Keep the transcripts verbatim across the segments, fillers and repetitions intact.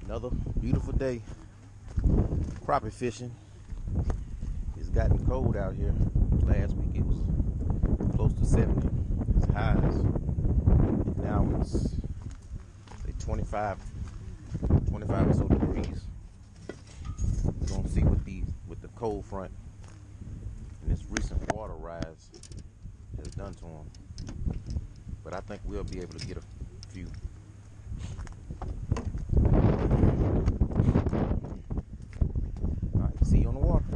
Another beautiful day crappie fishing. It's gotten cold out here. Last week it was close to seventy. It's highs. Now it's say twenty-five, twenty-five or so degrees. We're gonna see what the with the cold front and this recent water rise has done to them. But I think we'll be able to get a few. Alright, see you on the water.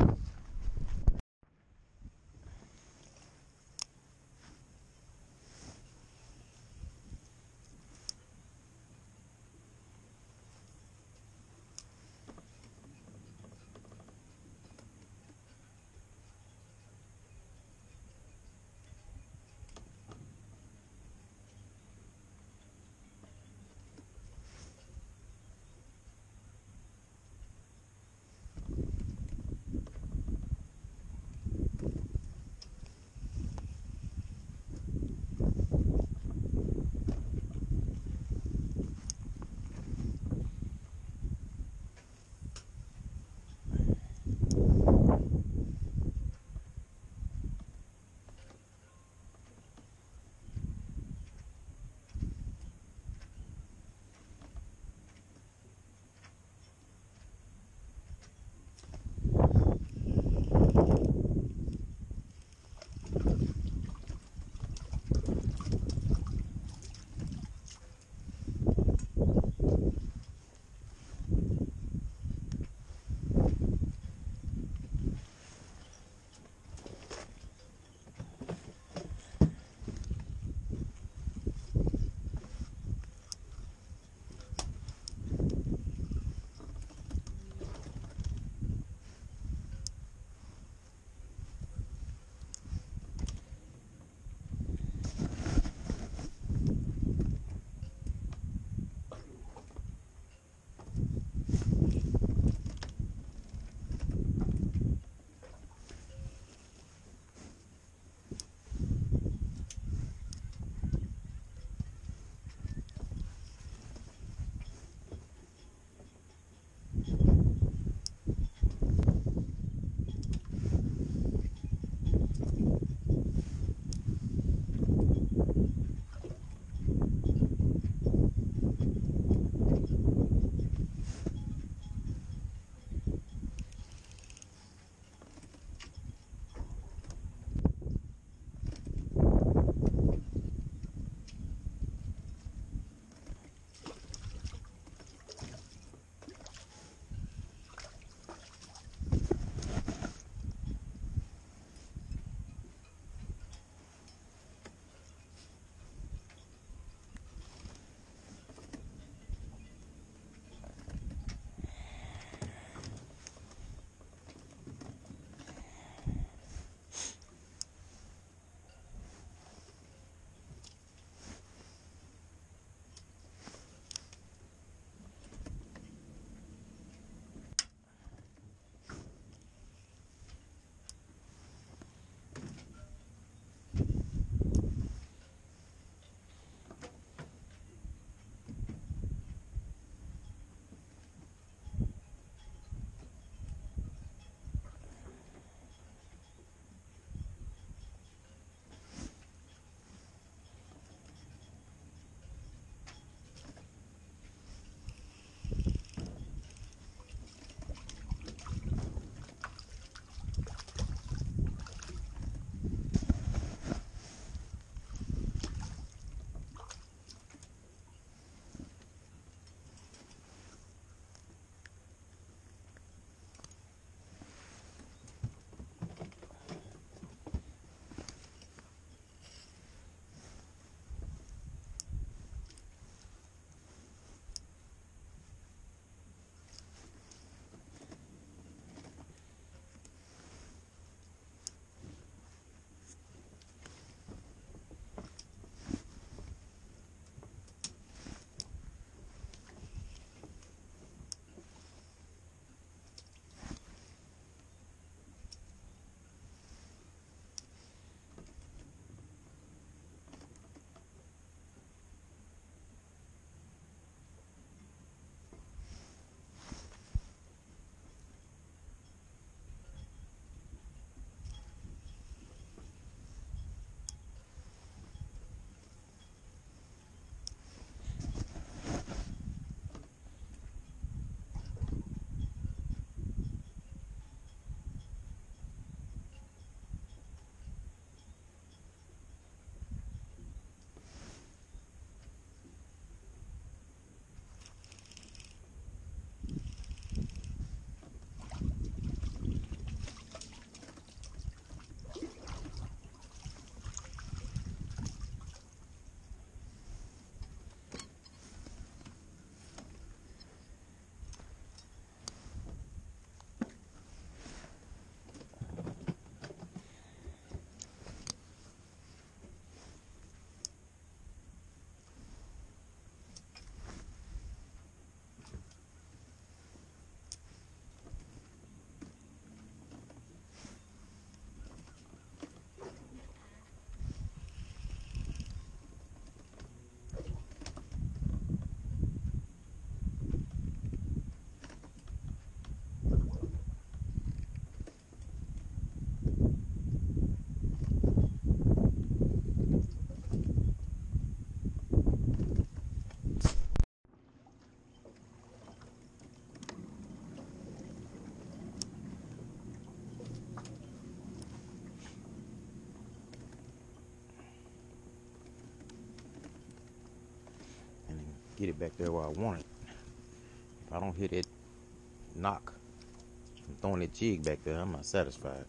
get it back there where I want it. If I don't hit that knock from throwing that jig back there, I'm not satisfied.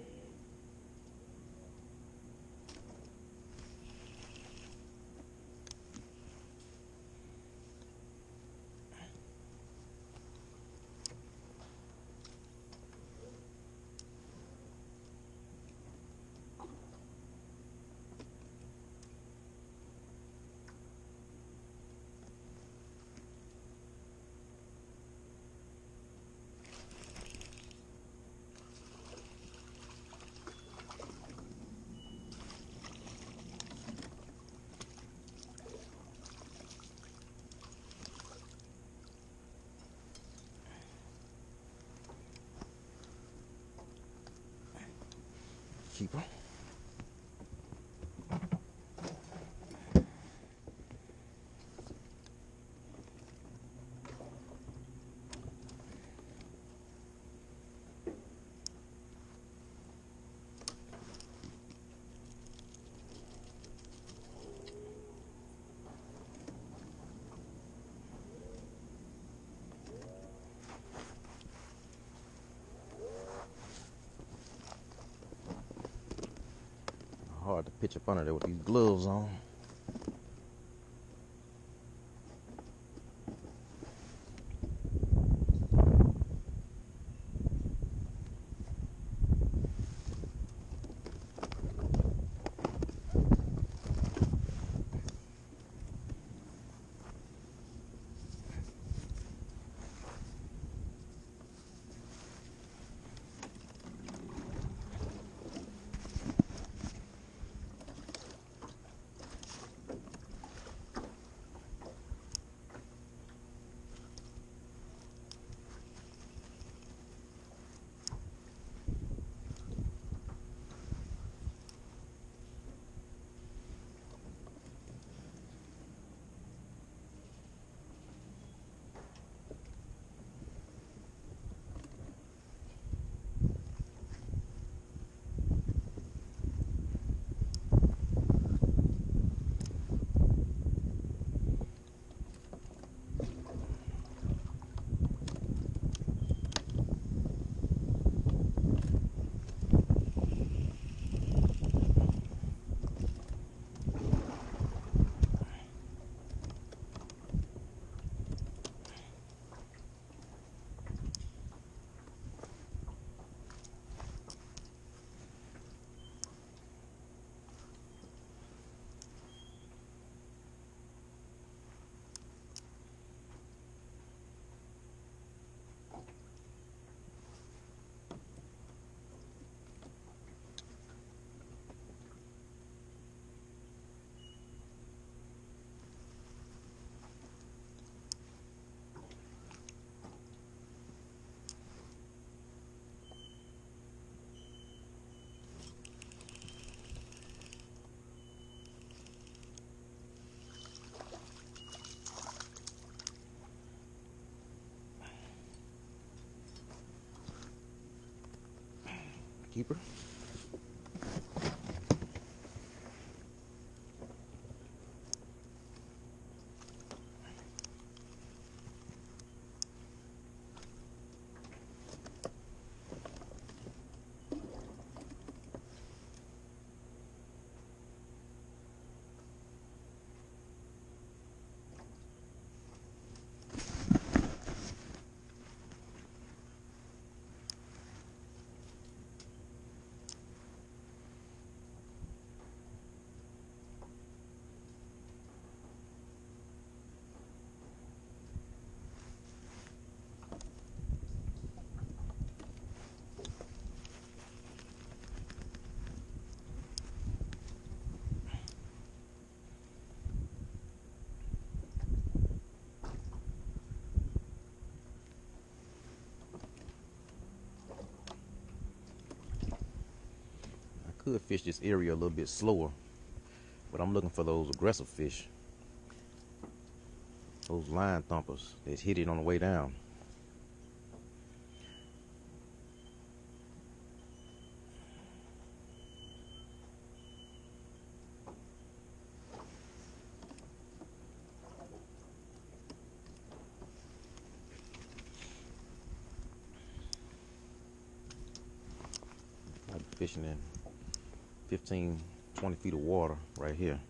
Keeper. Hard to pitch up under there with these gloves on. Keeper. Could fish this area a little bit slower, but I'm looking for those aggressive fish, those line thumpers that hit it on the way down. fishing in fifteen, twenty feet of water right here.